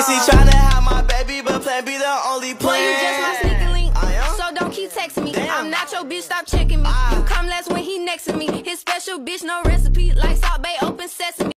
Pussy tryna have my baby, but plan B the only plan. Boy, you just my sneaking link, so don't keep texting me. I'm not your bitch, stop checking me. You come last when he next to me. His special bitch, no recipe, like Salt Bay